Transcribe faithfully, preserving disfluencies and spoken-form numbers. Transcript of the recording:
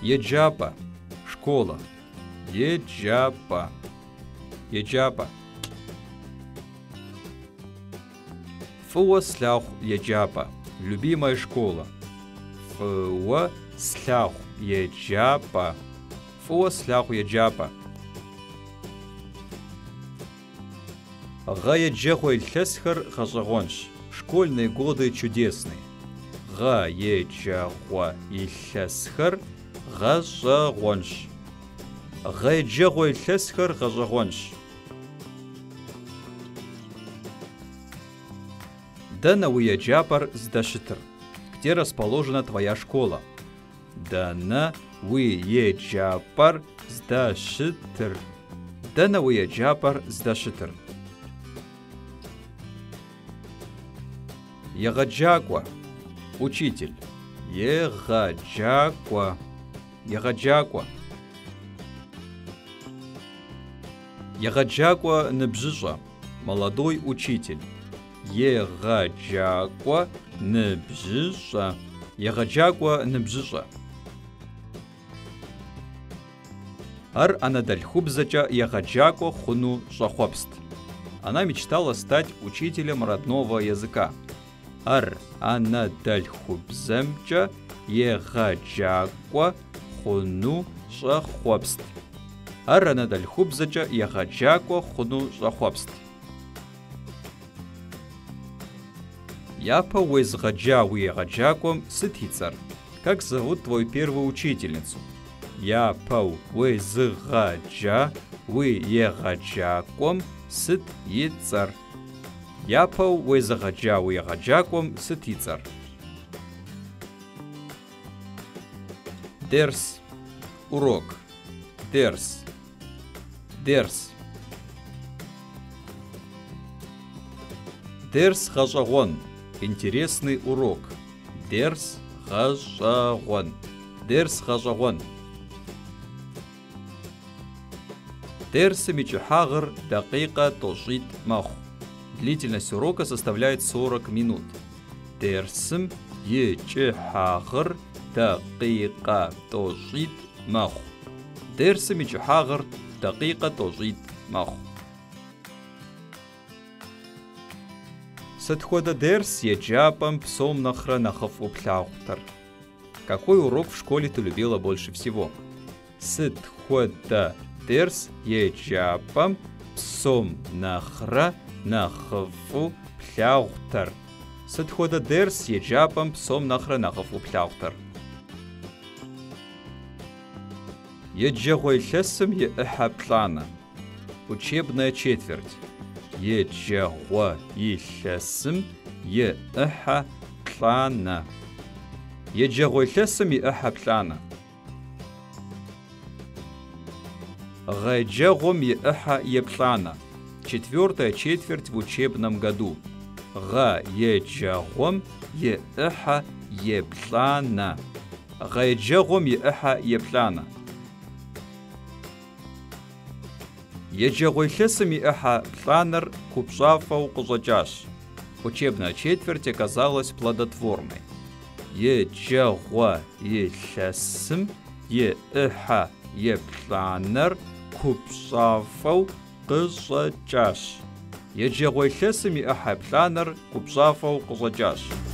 Еджапа. Школа. Еджапа. Еджапа. Фуа слаху еджапа. Любимая школа. Фуа слаху еджапа. Фуа слаху еджапа. Га еджахуэ илъэсхэр гъэщӀэгъуэнщ. Школьные годы чудесные. Га еджахуэ илъэсхэр гъэщӀэгъуэнщ. Га еджахуэ илъэсхэр гъэщӀэгъуэнщ. Дэнэ уи еджапӏэр здэщытыр? Где расположена твоя школа? Дэнэ уи еджапӏэр здэщытыр? Дэнэ уи еджапӏэр здэщытыр? Егъэджакӏуэ. Учитель. Егъэджакӏуэ. Егъэджакӏуэ. Егъэджакӏуэ ныбжьыщӏэ. Молодой учитель. Егъэджакӏуэ ныбжьыщӏэ. Егъэджакӏуэ ныбжьыщӏэ. Ар анэдэлъхубзэкӏэ егъэджакӏуэ хъуну щӏэхъуэпст. Она мечтала стать учителем родного языка. Ар анэдэлъхубзэмкӏэ егъэджакӏуэ хъуну щӏэхъуэпст. Ар анэдэлъхубзэкӏэ егъэджакӏуэ хъуну щӏэхъуэпст. Япэ уезгъэджа уи егъэджакӏуэм сыт и цӏэр? Как зовут твою первую учительницу? Япэ уезгъэджа уи егъэджакӏуэм сыт и цӏэр? Япэ уезгъэджа уи егъэджакӏуэм сыт и цӏэр? Дерс. Урок. Дерс. Дерс. Дерс гъэщӏэгъуэн. Интересный урок. Дерс гъэщӏэгъуэн. Дерс гъэщӏэгъуэн. Дерсым и кӏыхьагъыр дакъикъэ тӏощӏитӏ мэхъу. Длительность урока составляет сорок минут. Дерсым и кӏыхьагъыр дакъикъэ тӏощӏитӏ мэхъу. Дерсым и кӏыхьагъыр дакъикъэ тӏощӏитӏ мэхъу. Сыт хуэдэ дерс еджапӏэм псом нэхърэ нэхъыфӏу плъагъутэр? Какой урок в школе ты любила больше всего? Сыт хуэдэ дерс еджапӏэм псом нэхърэ нэхъыфӏу плъагъутэр? Сыт хуэдэ дерс еджапӏэм псом нэхърэ нэхъыфӏу плъагъутэр? Еджэгъуэ илъэсым и ӏыхьэ плӏанэ. Учебная четверть. Еджэгъуэ илъэсым и ӏыхьэ плӏанэ. Еджэгъуэ илъэсым и ӏыхьэ плӏанэ. Гъэджэгъуэм и ӏыхьэ еплӏанэ. Четвертая четверть в учебном году. Гъэджэгъуэм и ӏыхьэ еплӏанэ. Гъэджэгъуэм и ӏыхьэ еплӏанэ. Еджэгъуэ илъэсым и ӏыхьэ плӏанэр купщӏафэу къыщӏэкӏащ. Учебная четверть оказалась плодотворной. Еджэгъуэ илъэсым и ӏыхьэ еплӏанэр купщӏафэу къыщӏэкӏащ. Еджэгъуэ илъэсым и ӏыхьэ плӏанэр купщӏафэу къыщӏэкӏащ.